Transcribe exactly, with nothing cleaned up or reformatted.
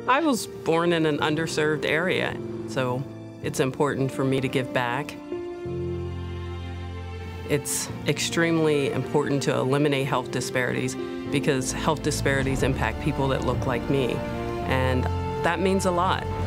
I was born in an underserved area, so it's important for me to give back. It's extremely important to eliminate health disparities because health disparities impact people that look like me, and that means a lot.